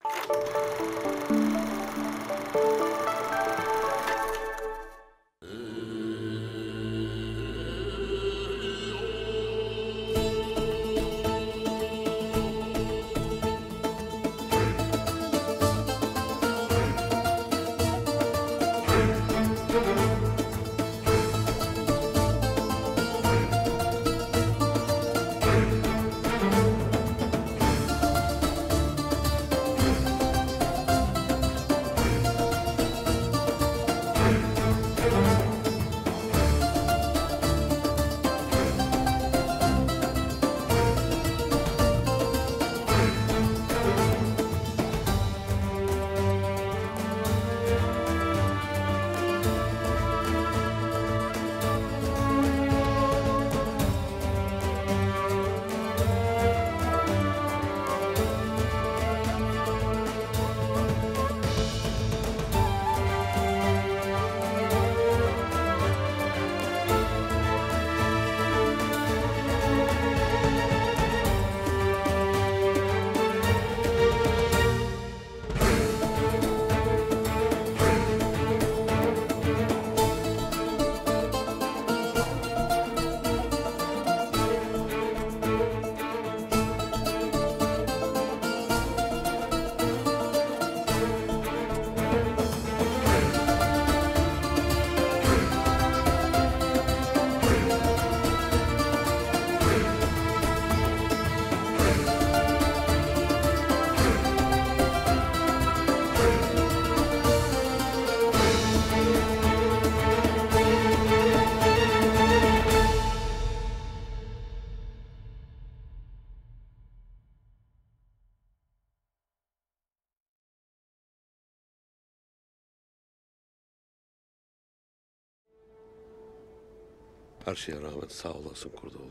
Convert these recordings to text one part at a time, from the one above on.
Her şeye rağmen sağ olasın Kurdoğlu.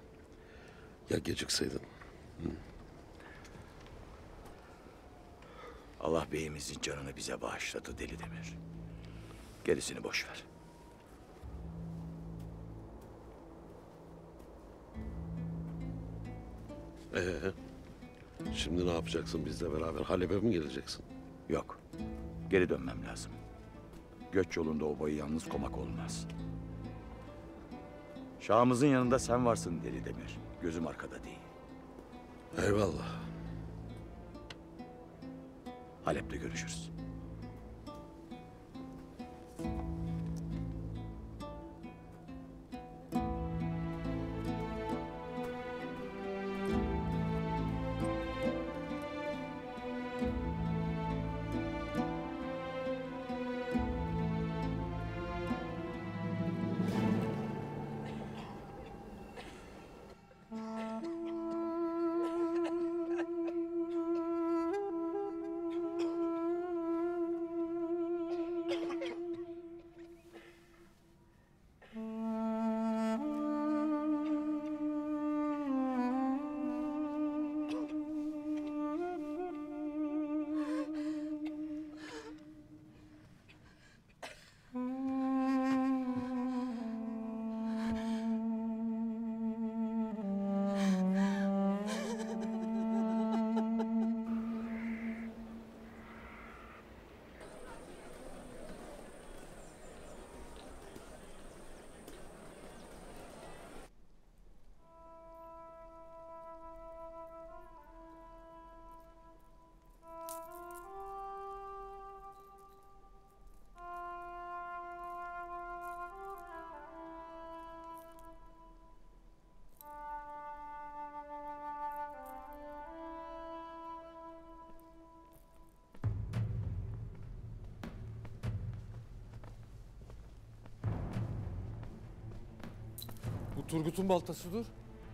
Ya gecikseydin? Hı? Allah beyimizin canını bize bağışladı Deli Demir. Gerisini boş ver. Şimdi ne yapacaksın bizle beraber? Halep'e mi geleceksin? Yok. Geri dönmem lazım. Göç yolunda obayı yalnız komak olmaz. Şahımızın yanında sen varsın Deli Demir. Gözüm arkada değil. Eyvallah. Halep'te görüşürüz. Bu Turgut'un baltasıdır.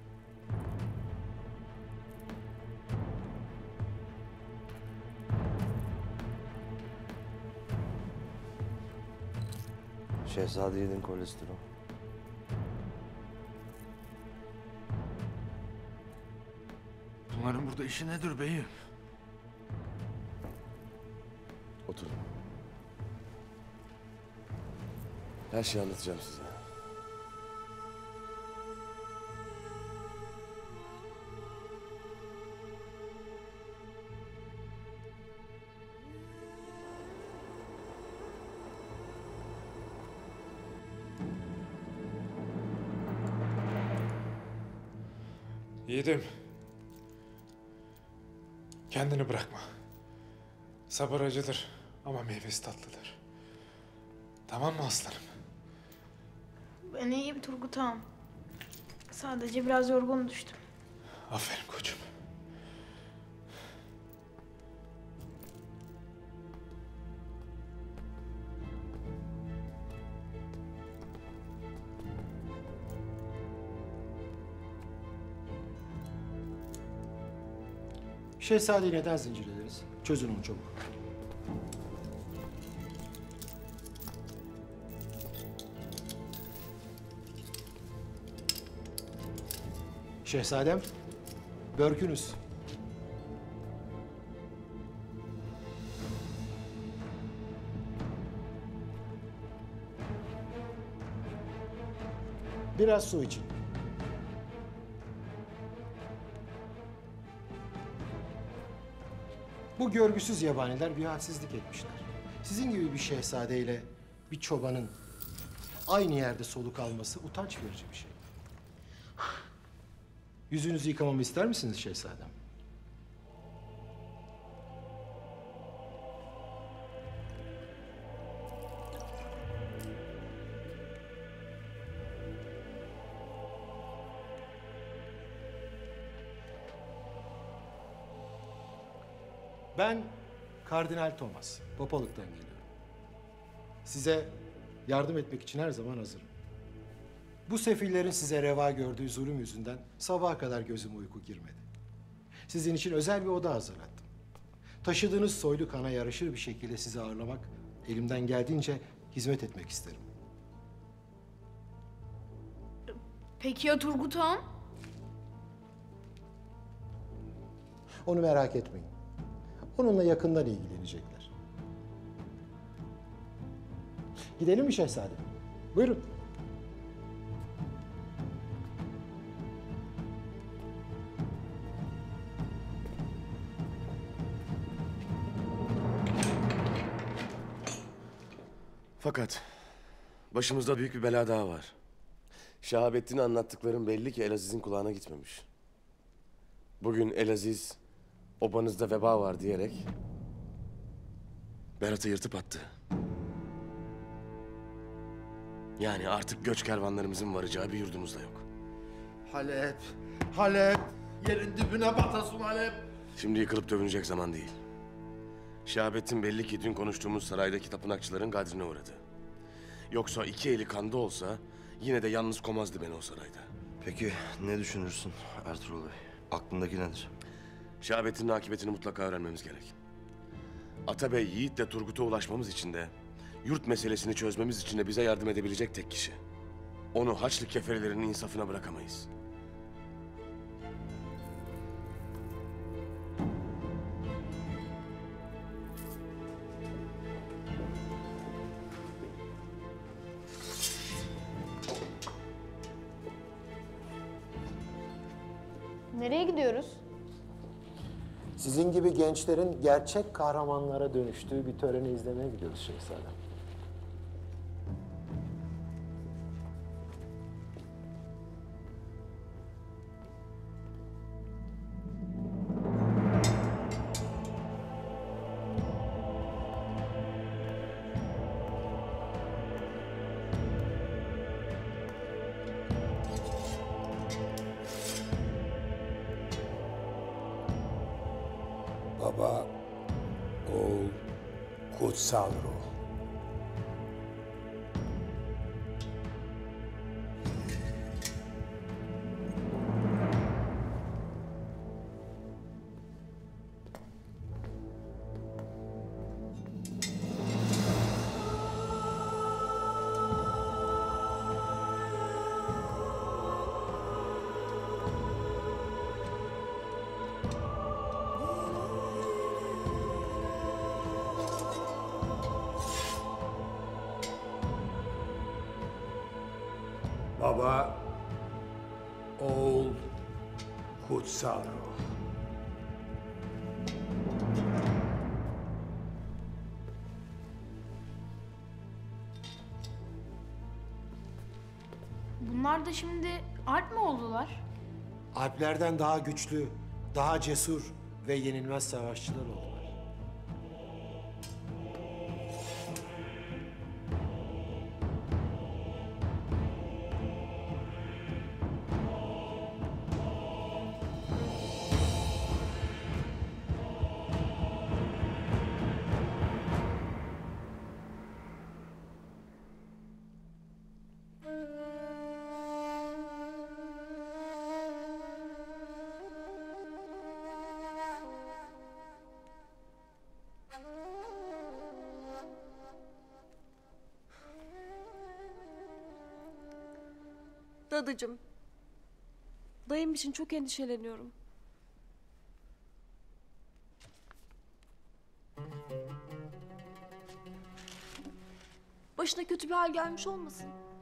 Şehzade'nin kolesterol. Bunların burada işi nedir beyim? Oturun. Her şeyi anlatacağım size. Yiğidim. Kendini bırakma. Sabır acıdır ama meyvesi tatlıdır. Tamam mı aslanım? Ben iyiyim Turgut ağam. Sadece biraz yorgun düştüm. Aferin koçum. Şehzadeyi neden zincirlediniz? Çözün onu çabuk. Şehzadem, börkünüz. Biraz su için. Bu görgüsüz yabaniler bir hadsizlik etmişler. Sizin gibi bir şehzadeyle bir çobanın aynı yerde soluk alması utanç verici bir şey. Yüzünüzü yıkamamı ister misiniz şehzadem? Ben Kardinal Thomas, Papalık'tan geliyorum. Size yardım etmek için her zaman hazırım. Bu sefillerin size reva gördüğü zulüm yüzünden sabaha kadar gözüme uyku girmedi. Sizin için özel bir oda hazırlattım. Taşıdığınız soylu kana yaraşır bir şekilde sizi ağırlamak, elimden geldiğince hizmet etmek isterim. Peki ya Turgut ağam? Onu merak etmeyin. Onunla yakından ilgilenecekler. Gidelim mi şehzadem? Buyurun. Fakat başımızda büyük bir bela daha var. Şahabettin'e anlattıkların belli ki Elaziz'in kulağına gitmemiş. Bugün Elaziz obanızda veba var diyerek Berat'ı yırtıp attı. Yani artık göç kervanlarımızın varacağı bir yurdumuz da yok. Halep, Halep, yerin dibine batasın Halep. Şimdi yıkılıp dövünecek zaman değil. Şahabettin belli ki dün konuştuğumuz saraydaki tapınakçıların gadrine uğradı. Yoksa iki eli kanda olsa yine de yalnız komazdı beni o sarayda. Peki ne düşünürsün Ertuğrul Bey? Aklındaki nedir? Şahabettin'in akıbetini mutlaka öğrenmemiz gerek. Atabey Yiğit'le Turgut'a ulaşmamız için de, yurt meselesini çözmemiz için de bize yardım edebilecek tek kişi. Onu Haçlı keferelerinin insafına bırakamayız. Nereye gidiyoruz? Sizin gibi gençlerin gerçek kahramanlara dönüştüğü bir töreni izlemeye gidiyoruz şehzadem. Baba, oğul, kutsal ruh. Baba, oğul, kutsal ruh. Bunlar da şimdi alp mi oldular? Alplerden daha güçlü, daha cesur ve yenilmez savaşçılar oldular. Dadıcığım, dayım için çok endişeleniyorum. Başına kötü bir hal gelmiş olmasın?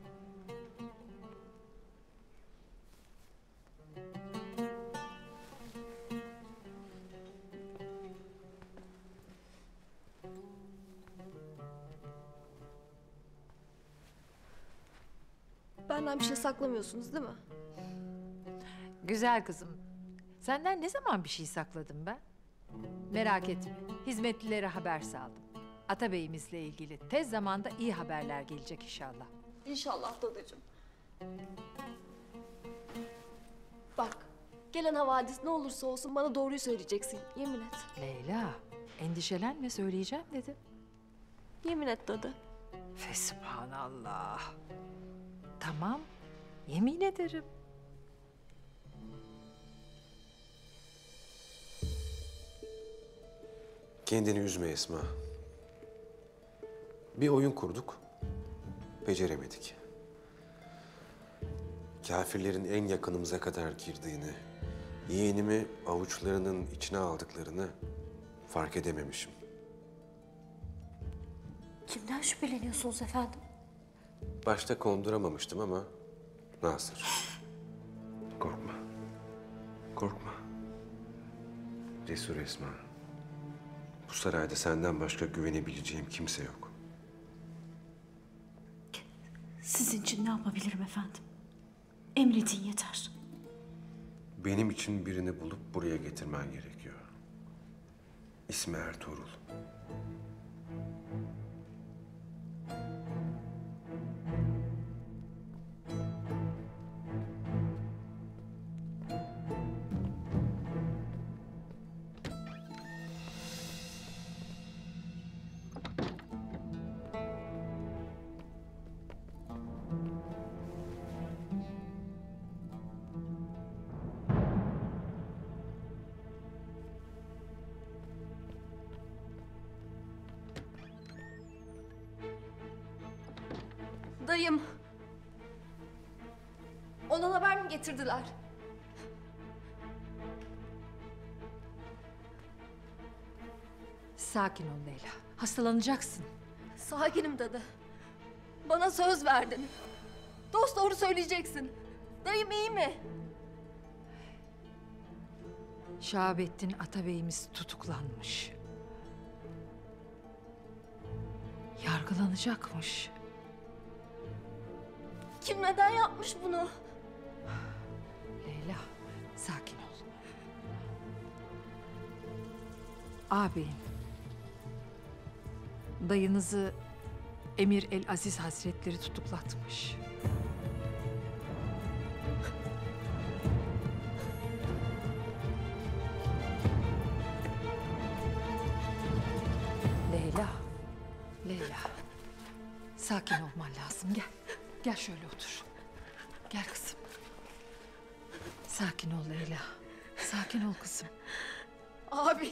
Benden bir şey saklamıyorsunuz değil mi? Güzel kızım. Senden ne zaman bir şey sakladım ben? Merak etme. Hizmetlilere haber saldım. Atabeyimizle ilgili tez zamanda iyi haberler gelecek inşallah. İnşallah dadıcığım. Bak, gelen havadis ne olursa olsun bana doğruyu söyleyeceksin. Yemin et. Leyla, endişelenme söyleyeceğim dedim. Yemin et dadı. Fesubhanallah. Tamam, yemin ederim. Kendini üzme Esma. Bir oyun kurduk, beceremedik. Kafirlerin en yakınımıza kadar girdiğini, yeğenimi avuçlarının içine aldıklarını fark edememişim. Kimden şüpheleniyorsunuz efendim? Başta konduramamıştım ama Nasır. Korkma. Korkma. Cesur Esma. Bu sarayda senden başka güvenebileceğim kimse yok. Sizin için ne yapabilirim efendim? Emredin yeter. Benim için birini bulup buraya getirmen gerekiyor. İsmi Ertuğrul. Dayım. Ondan haber mi getirdiler? Sakin ol Leyla, hastalanacaksın. Sakinim dadı. Bana söz verdin. Dost doğru söyleyeceksin. Dayım iyi mi? Şahabettin Atabeyimiz tutuklanmış. Yargılanacakmış. Kim neden yapmış bunu? Leyla, sakin ol. Ağabeyin, dayınızı Emir el Aziz Hazretleri tutuklatmış. Leyla, Leyla. Sakin olman lazım. Gel. Gel şöyle otur. Gel kızım. Sakin ol Leyla. Sakin ol kızım. Abi.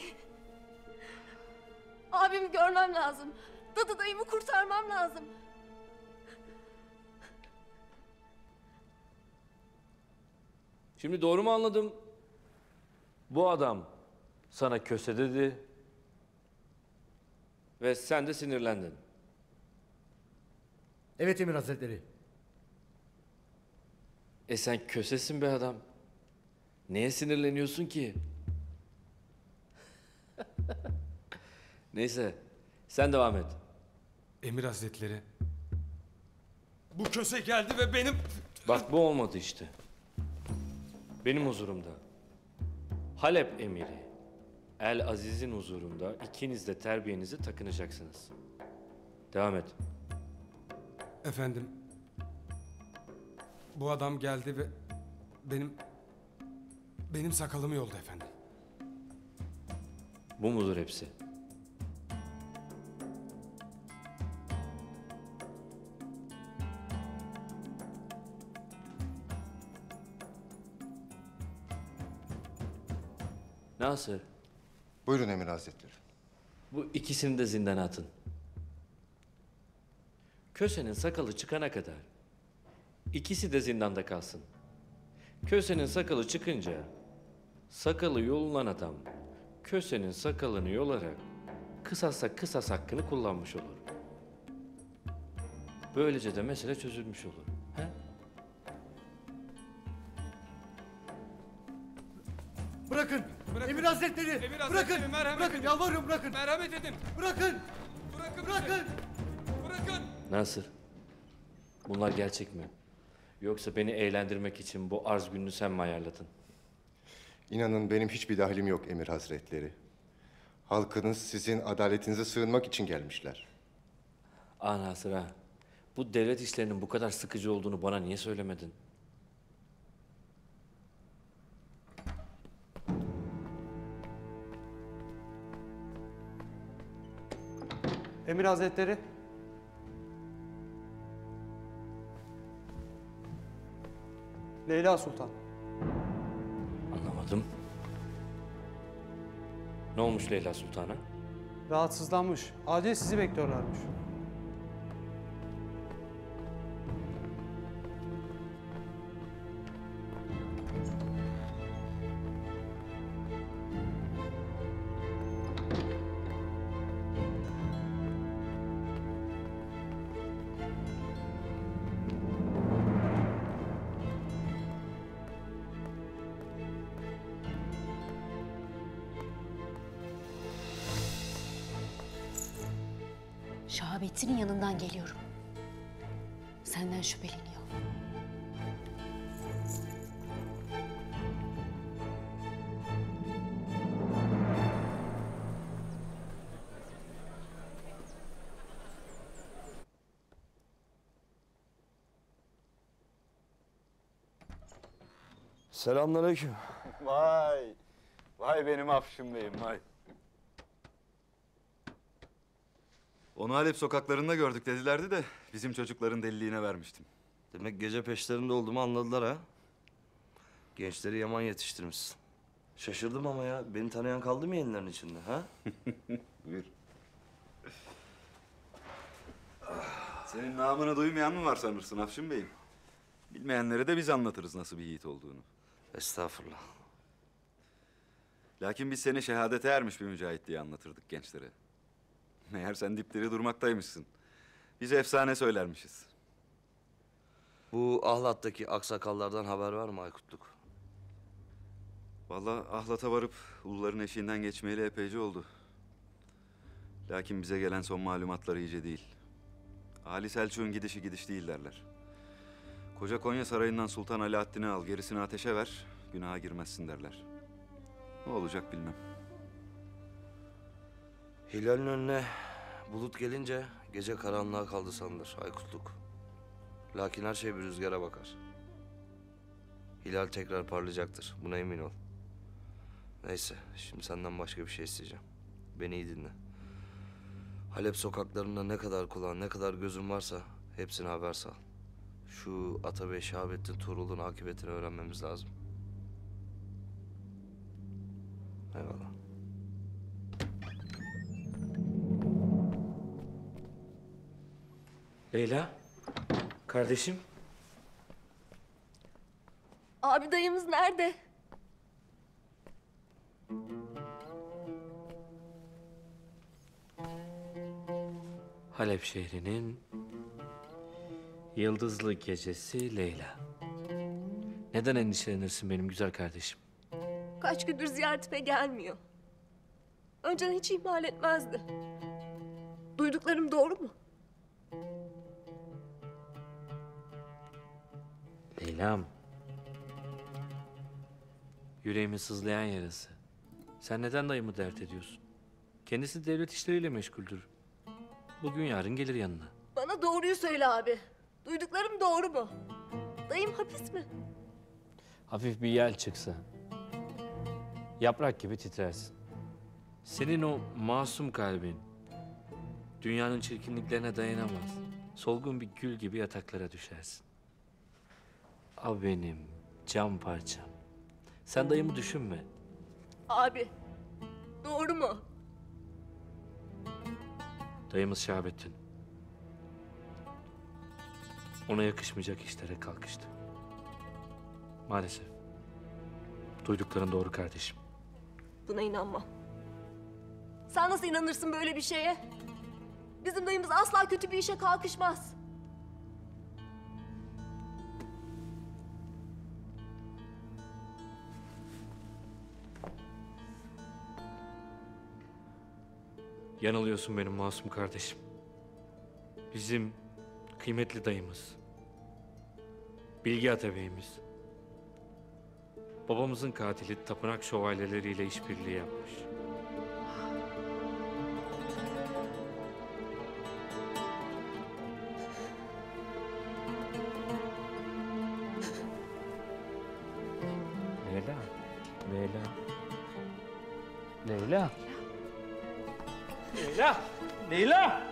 Abimi görmem lazım. Dadı dayımı kurtarmam lazım. Şimdi doğru mu anladım? Bu adam sana köse dedi ve sen de sinirlendin. Evet Emir Hazretleri. Sen kösesin be adam. Neye sinirleniyorsun ki? Neyse, sen devam et. Emir Hazretleri. Bu köse geldi ve benim... Bak bu olmadı işte. benim huzurumda, Halep emiri El Aziz'in huzurunda ikiniz de terbiyenizi takınacaksınız. Devam et. Efendim, bu adam geldi ve benim sakalımı yoldu efendim. Bu mudur hepsi? Nasır, Buyurun Emir Hazretleri. bu ikisini de zindana atın. Köse'nin sakalı çıkana kadar ikisi de zindanda kalsın. Köse'nin sakalı çıkınca sakalı yolunan adam Köse'nin sakalını yolarak kısasa kısas hakkını kullanmış olur. Böylece de mesele çözülmüş olur. He? Bırakın. Emir Hazretleri. Bırakın. Bırakın. Yalvarıyorum bırakın. Merhamet edin. Bırakın. Bırakın. Bırakın. Nasır? Bunlar gerçek mi? Yoksa beni eğlendirmek için bu arz gününü sen mi ayarladın? İnanın benim hiçbir dahilim yok Emir Hazretleri. Halkınız sizin adaletinize sığınmak için gelmişler. Ah Nasır ha. Bu devlet işlerinin bu kadar sıkıcı olduğunu bana niye söylemedin? Emir Hazretleri. Leyla Sultan. Anlamadım. Ne olmuş Leyla Sultan'a? Rahatsızlanmış. Acil sizi bekliyorlarmış. Şahabettin'in yanından geliyorum. Senden şüpheleniyor. Selamünaleyküm. Vay. Vay benim Afşin Bey'im vay. Onu Halep sokaklarında gördük dedilerdi de bizim çocukların deliliğine vermiştim. Demek gece peşlerinde olduğumu anladılar ha. Gençleri yaman yetiştirmişsin. Şaşırdım ama ya. Beni tanıyan kaldı mı yenilerin içinde ha? Buyur. Senin namını duymayan mı var sanırsın Afşin Bey'im? Bilmeyenlere de biz anlatırız nasıl bir yiğit olduğunu. Estağfurullah. Lakin biz seni şehadete ermiş bir mücahit diye anlatırdık gençlere. Meğer sen dipdiri durmaktaymışsın. Biz efsane söylermişiz. Bu Ahlat'taki aksakallardan haber var mı Aykutluk? Vallahi Ahlat'a varıp uluların eşiğinden geçmeyeli epeyce oldu. Lakin bize gelen son malumatlar iyice değil. Ali Selçuk'un gidişi gidiş değil derler. Koca Konya Sarayı'ndan Sultan Alaaddin'i al, gerisini ateşe ver, günaha girmezsin derler. Ne olacak bilmem. Hilal'in önüne bulut gelince gece karanlığa kaldı sanılır Aykutluk. Lakin her şey bir rüzgara bakar. Hilal tekrar parlayacaktır, buna emin ol. Neyse, şimdi senden başka bir şey isteyeceğim. Beni iyi dinle. Halep sokaklarında ne kadar kulağın, ne kadar gözün varsa hepsine haber sal. Şu Atabey Şahabettin Tuğrul'un akıbetini öğrenmemiz lazım. Eyvallah. Leyla, kardeşim. Abi dayımız nerede? Halep şehrinin yıldızlı gecesi Leyla. Neden endişelenirsin benim güzel kardeşim? Kaç gündür ziyaretime gelmiyor. Önceden hiç ihmal etmezdi. Duyduklarım doğru mu? Leyla'm. Yüreğimi sızlayan yarası. Sen neden dayımı dert ediyorsun? Kendisi devlet işleriyle meşguldür. Bugün yarın gelir yanına. Bana doğruyu söyle abi. Duyduklarım doğru mu? Dayım hapis mi? Hafif bir yel çıksa, yaprak gibi titrersin. Senin o masum kalbin, dünyanın çirkinliklerine dayanamaz. Solgun bir gül gibi yataklara düşersin. Al benim can parçam. Sen dayımı düşünme. Abi, doğru mu? Dayımız Şahabettin. Ona yakışmayacak işlere kalkıştı. Maalesef. Duydukların doğru kardeşim. Buna inanmam. Sen nasıl inanırsın böyle bir şeye? Bizim dayımız asla kötü bir işe kalkışmaz. Yanılıyorsun benim masum kardeşim. Bizim kıymetli dayımız. Bilge Atabeyimiz. Babamızın katili tapınak şövalyeleriyle işbirliği yapmış. Leyla. Leyla. Leyla. Leyla. Leyla.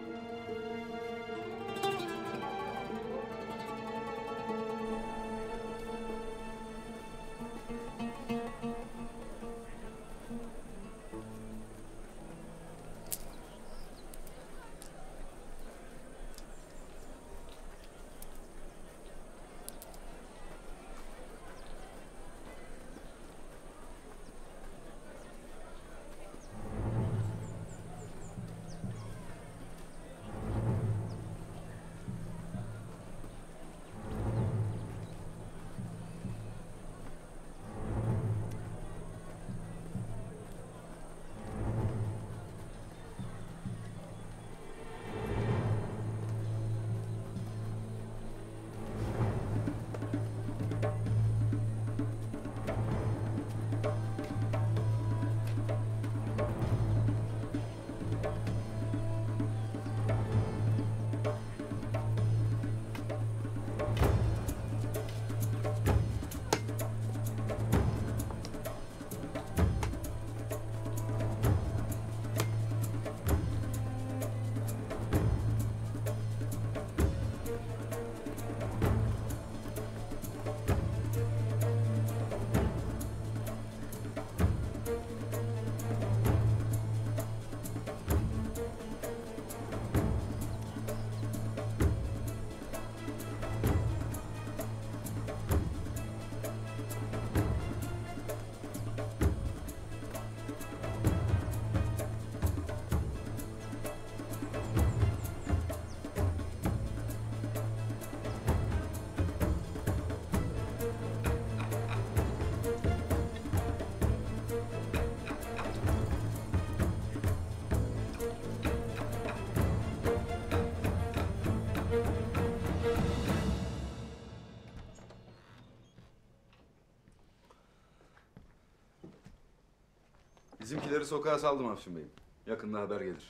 Bizimkileri sokağa saldım Afşin Bey'im. Yakında haber gelir.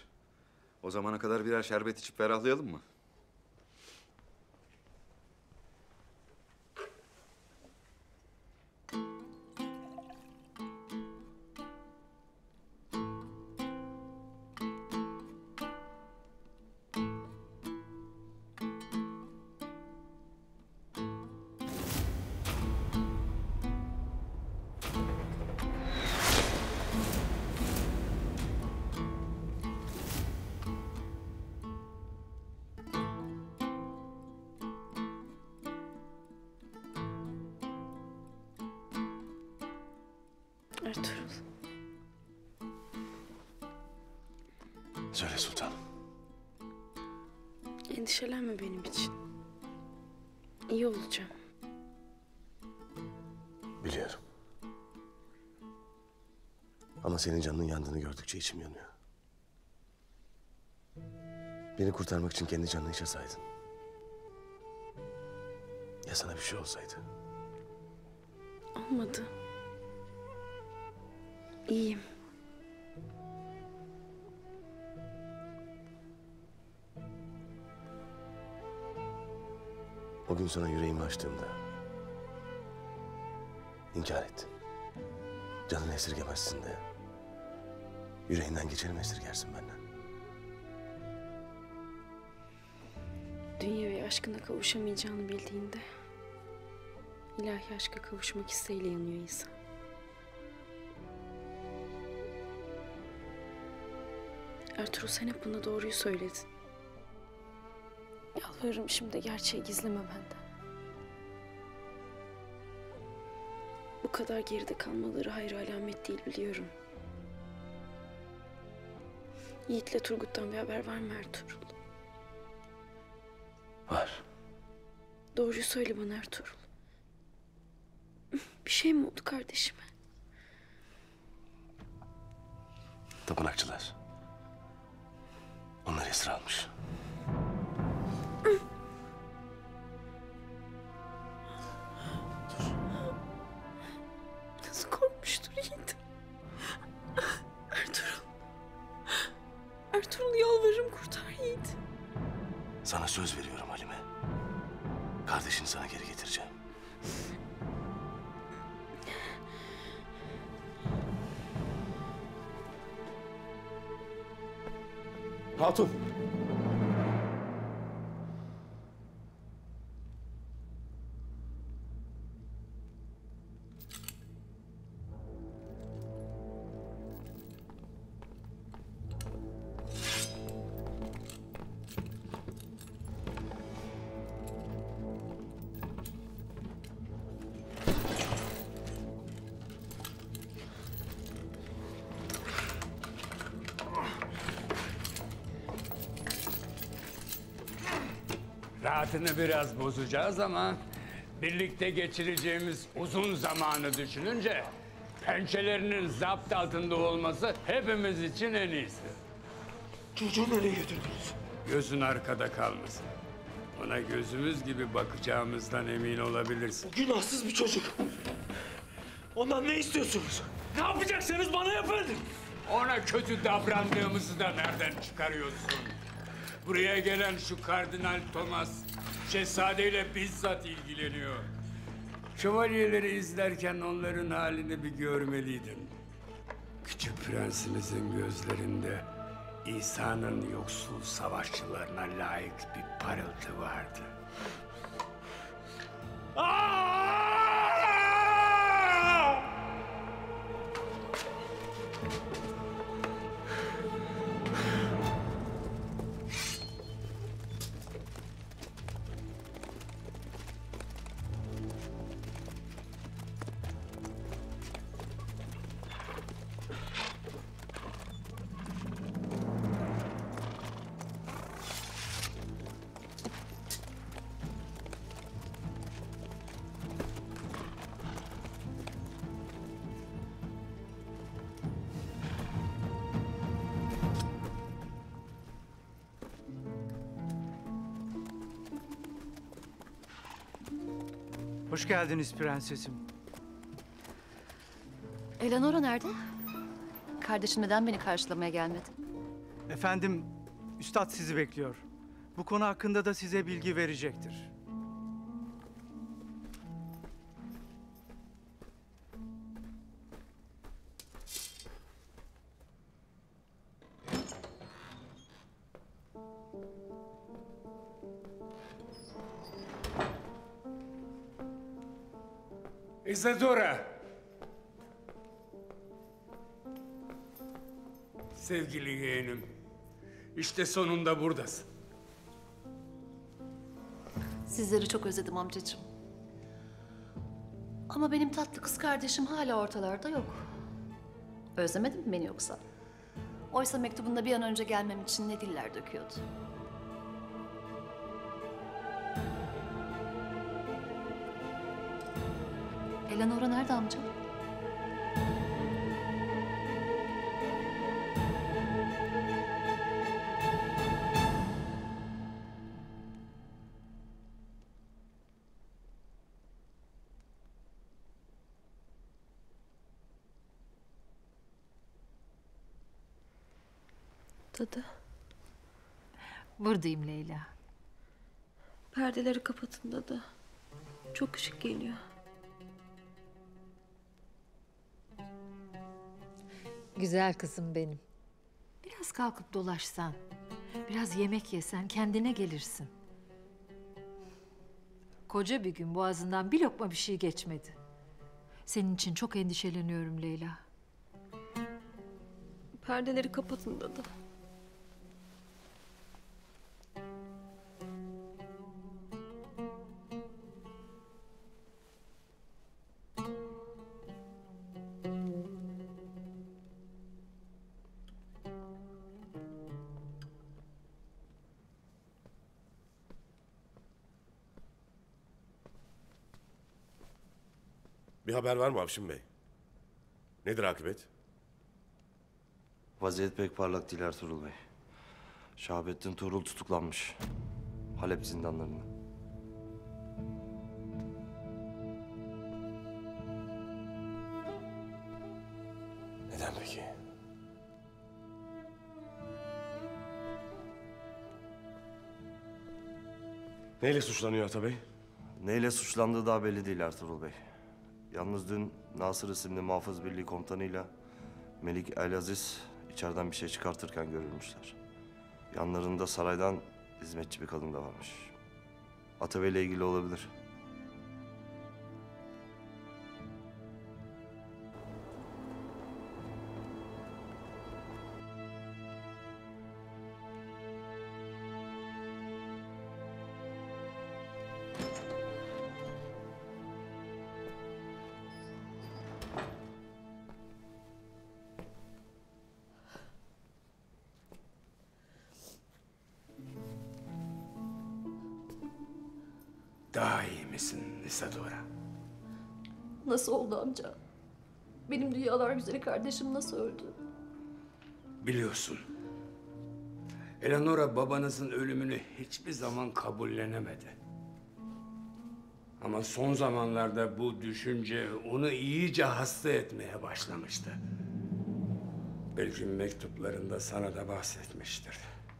O zamana kadar birer şerbet içip ferahlayalım mı? Ertuğrul. Söyle sultanım. Endişelenme benim için. İyi olacağım. Biliyorum. Ama senin canının yandığını gördükçe içim yanıyor. Beni kurtarmak için kendi canını hiçe saydın. Ya sana bir şey olsaydı? Olmadı. İyiyim. O gün sana yüreğimi açtığımda inkar ettin. Canını esirgemezsin de yüreğinden geçeni mi esirgersin benden? Dünyevi aşkına kavuşamayacağını bildiğinde ilahi aşka kavuşmak isteğiyle yanıyor insan. Ertuğrul, sen hep bana doğruyu söyledin. Yalvarırım şimdi gerçeği gizleme benden. Bu kadar geride kalmaları hayır alamet değil biliyorum. Yiğit'le Turgut'tan bir haber var mı Ertuğrul? Var. Doğruyu söyle bana Ertuğrul. Bir şey mi oldu kardeşime? Tapınakçılar. Onları esir almış. Nasıl korkmuştur Yiğit? Ertuğrul. Ertuğrul, yalvarırım kurtar Yiğit. Sana söz veriyorum Halime. Kardeşini sana geri getireceğim. Hatun! Rahatını biraz bozacağız ama birlikte geçireceğimiz uzun zamanı düşününce pençelerinin zapt altında olması hepimiz için en iyisi. Çocuğu nereye götürdünüz? Gözün arkada kalmasın. Ona gözümüz gibi bakacağımızdan emin olabilirsin. Günahsız bir çocuk. Ondan ne istiyorsunuz? Ne yapacaksanız bana yapın. Ona kötü davrandığımızı da nereden çıkarıyorsun? Buraya gelen şu Kardinal Thomas, şehzadeyle bizzat ilgileniyor. Şövalyeleri izlerken onların halini bir görmeliydin. Küçük prensimizin gözlerinde İsa'nın yoksul savaşçılarına layık bir parıltı vardı. Hoş geldiniz prensesim. Eleanora nerede? Kardeşin neden beni karşılamaya gelmedi? Efendim, üstad sizi bekliyor. Bu konu hakkında da size bilgi verecektir. Isadora! Sevgili yeğenim, işte sonunda buradasın. Sizleri çok özledim amcacığım. Ama benim tatlı kız kardeşim hala ortalarda yok. Özlemedin mi beni yoksa? Oysa mektubunda bir an önce gelmem için ne diller döküyordu. Eleanora nerede amca? Dadı, Buradayım Leyla. perdeleri kapatın dadı. Çok ışık geliyor. Güzel kızım benim. Biraz kalkıp dolaşsan, biraz yemek yesen kendine gelirsin. Koca bir gün boğazından bir lokma bir şey geçmedi. Senin için çok endişeleniyorum Leyla. Perdeleri kapatın dadı. Bir haber var mı Avşin Bey? Nedir akıbet? Vaziyet pek parlak değil Ertuğrul Bey. Şahabettin Tuğrul tutuklanmış. Halep zindanlarında. Neden peki? Neyle suçlanıyor Atabey? Neyle suçlandığı daha belli değil Ertuğrul Bey. Yalnız dün Nasır isimli muhafız birliği komutanıyla Melik El-Aziz içeriden bir şey çıkartırken görülmüşler. Yanlarında saraydan hizmetçi bir kadın da varmış. Atabey'le ilgili olabilir. Daha iyi misin Isadora? Nasıl oldu amca? Benim dünyalar güzeli kardeşim nasıl öldü? Biliyorsun. Eleanora babanızın ölümünü hiçbir zaman kabullenemedi. Ama son zamanlarda bu düşünce onu iyice hasta etmeye başlamıştı. Belki mektuplarında sana da bahsetmiştir.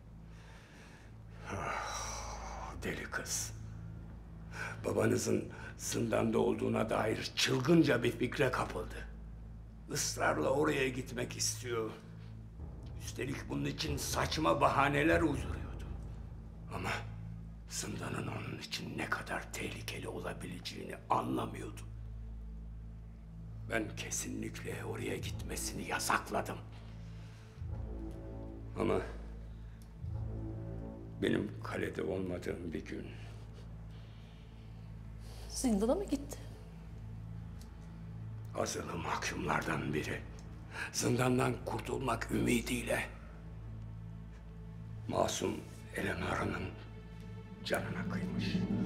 Ah, deli kız. Babanızın zindanda olduğuna dair çılgınca bir fikre kapıldı. Israrla oraya gitmek istiyor. Üstelik bunun için saçma bahaneler uyduruyordu. Ama zindanın onun için ne kadar tehlikeli olabileceğini anlamıyordu. Ben kesinlikle oraya gitmesini yasakladım. Ama benim kalede olmadığım bir gün Zindana mı gitti? azılı mahkumlardan biri zindandan kurtulmak ümidiyle masum Eleanora'nın canına kıymış.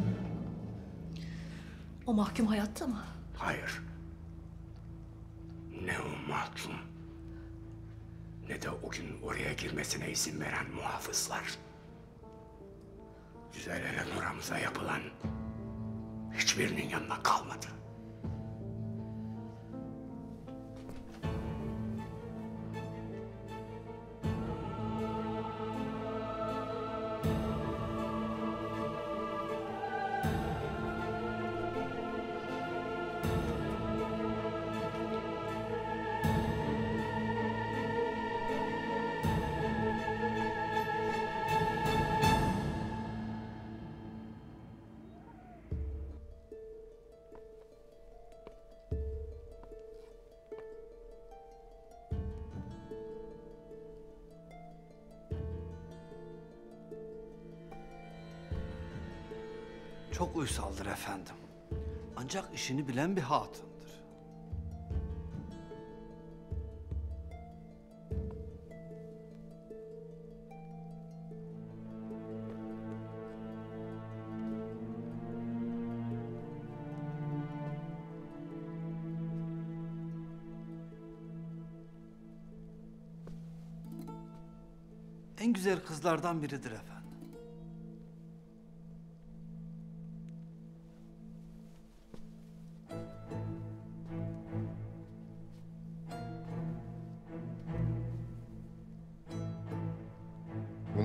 O mahkum hayatta mı? Hayır. Ne o mahkum ne de o gün oraya girmesine izin veren muhafızlar. Güzel Eleanora'mıza yapılan hiçbirinin yanına kalmadı. Çok uysaldır efendim. Ancak işini bilen bir hatundur. En güzel kızlardan biridir efendim.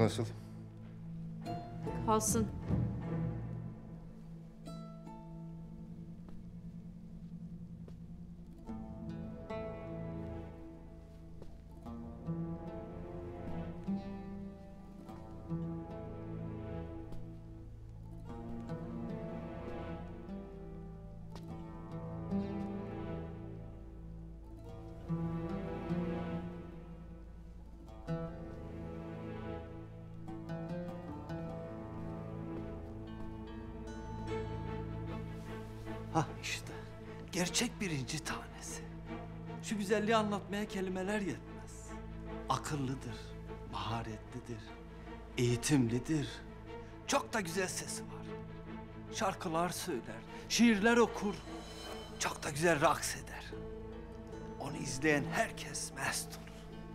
nasıl? Kalsın. Hah işte. Gerçek birinci tanesi. Şu güzelliği anlatmaya kelimeler yetmez. Akıllıdır, maharetlidir, eğitimlidir. Çok da güzel sesi var. Şarkılar söyler, şiirler okur. Çok da güzel raks eder. Onu izleyen herkes mest olur.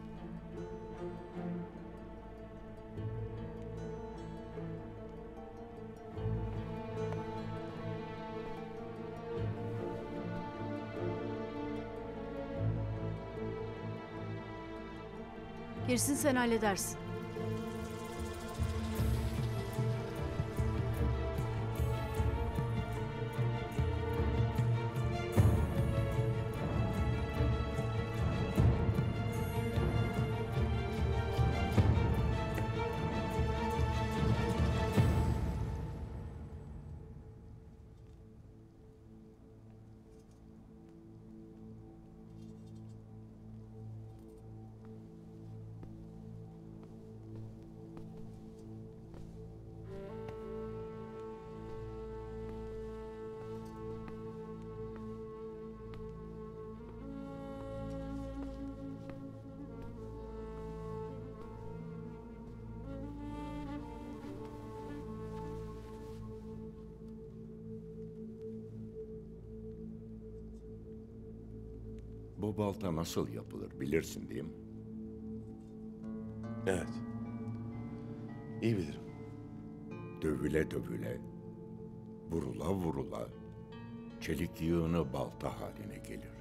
Gerisini sen halledersin. Bu balta nasıl yapılır bilirsin değil mi? Evet. İyi bilirim. Dövüle dövüle, vurula vurula, çelik yığını balta haline gelir.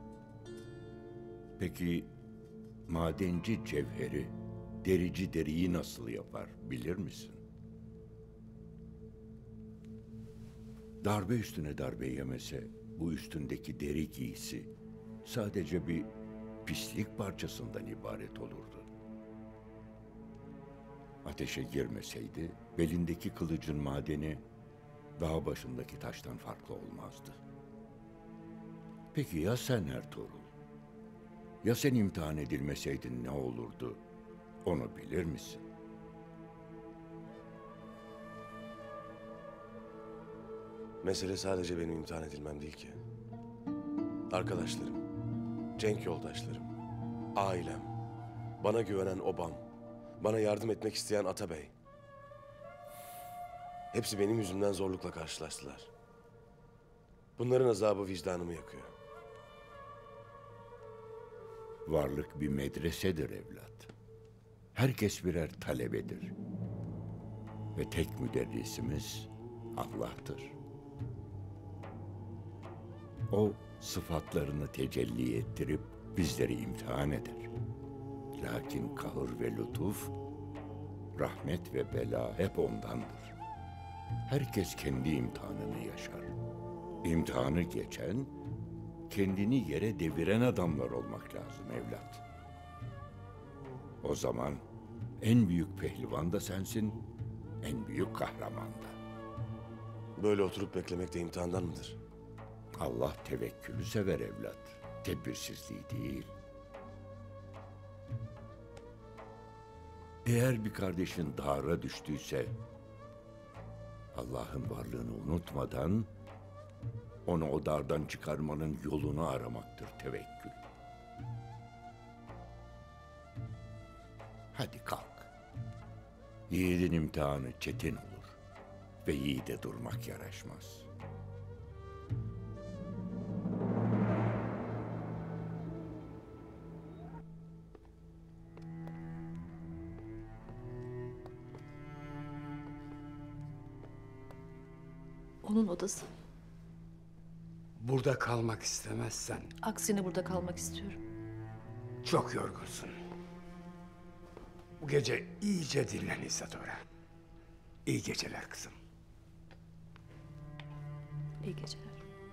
Peki madenci cevheri, derici deriyi nasıl yapar bilir misin? Darbe üstüne darbe yemese bu üstündeki deri giysi sadece bir pislik parçasından ibaret olurdu. Ateşe girmeseydi belindeki kılıcın madeni dağ başındaki taştan farklı olmazdı. Peki ya sen Ertuğrul? Ya sen imtihan edilmeseydin ne olurdu? Onu bilir misin? Mesele sadece benim imtihan edilmem değil ki. Arkadaşlarım, cenk yoldaşlarım, ailem, bana güvenen obam, bana yardım etmek isteyen Atabey. Hepsi benim yüzümden zorlukla karşılaştılar. Bunların azabı vicdanımı yakıyor. Varlık bir medresedir evlat. Herkes birer talebedir. Ve tek müderrisimiz Allah'tır. O sıfatlarını tecelli ettirip bizleri imtihan eder. Lakin kahır ve lütuf, rahmet ve bela hep ondandır. Herkes kendi imtihanını yaşar. İmtihanı geçen, kendini yere deviren adamlar olmak lazım evlat. O zaman en büyük pehlivan da sensin, en büyük kahraman da. Böyle oturup beklemek de imtihandan mıdır? Allah tevekkülü sever evlat, tedbirsizliği değil. Eğer bir kardeşin dara düştüyse, Allah'ın varlığını unutmadan onu o dardan çıkarmanın yolunu aramaktır tevekkül. Hadi kalk. Yiğidin imtihanı çetin olur ve yiğide durmak yaraşmaz. Onun odası. Burada kalmak istemezsen Aksine burada kalmak istiyorum. çok yorgunsun. Bu gece iyice dinlen İsadora. İyi geceler kızım. İyi geceler.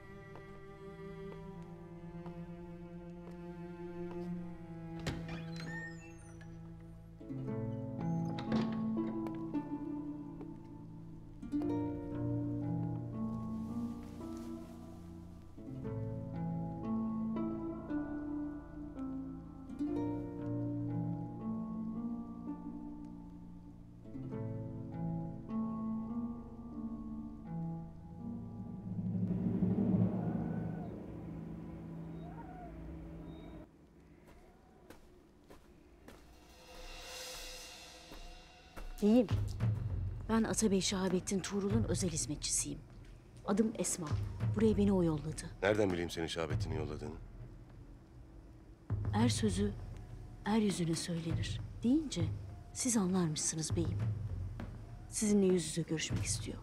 Beyim, ben Atabey Şahabettin Tuğrul'un özel hizmetçisiyim. Adım Esma. Buraya beni o yolladı. Nereden bileyim senin Şahabettin'i yolladığını? Er sözü er yüzüne söylenir deyince siz anlarmışsınız beyim. Sizinle yüz yüze görüşmek istiyor.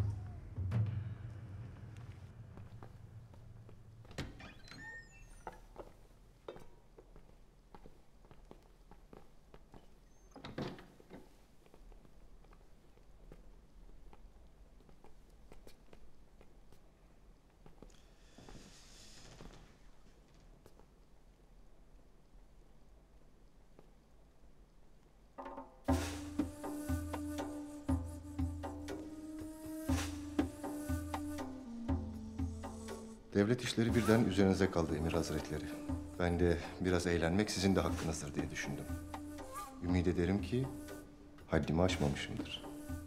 Devlet işleri birden üzerinize kaldı Emir Hazretleri. Ben de biraz eğlenmek sizin de hakkınızdır diye düşündüm. Ümit ederim ki haddimi aşmamışımdır.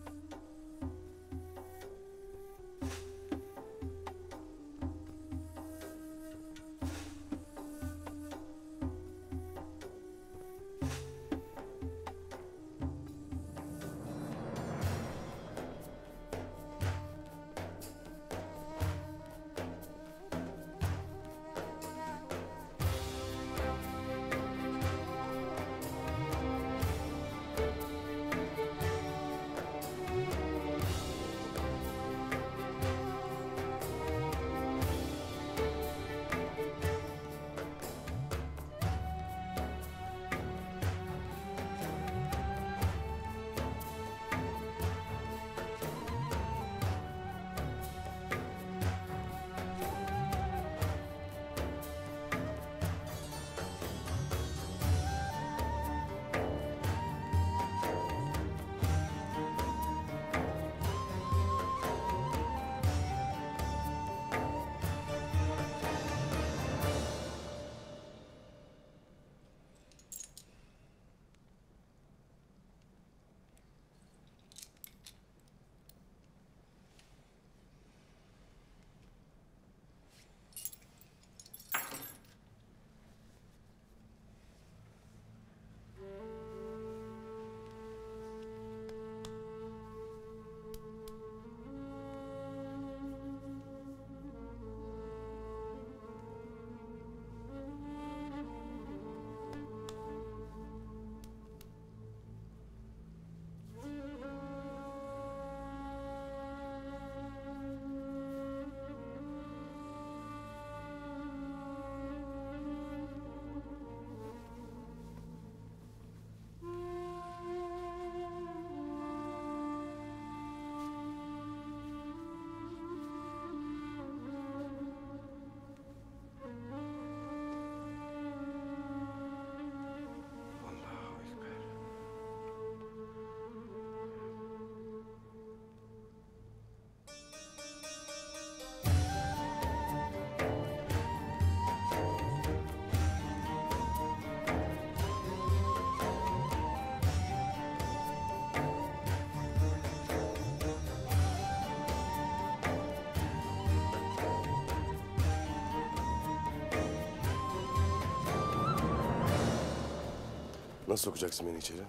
Nasıl sokacaksın beni içeri?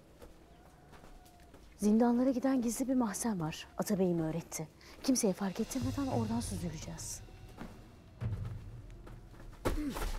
Zindanlara giden gizli bir mahzen var. Atabeyim öğretti. Kimseye fark ettirmeden oradan süzüleceğiz.